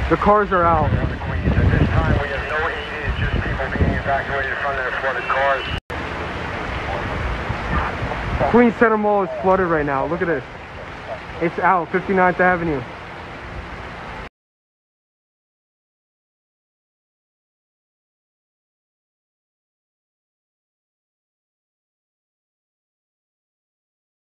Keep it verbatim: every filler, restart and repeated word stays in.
The cars are out. At this time, we have no aid. It's just people being evacuated from their flooded cars. Queens Center Mall is flooded right now. Look at this. It's out, fifty-ninth Avenue.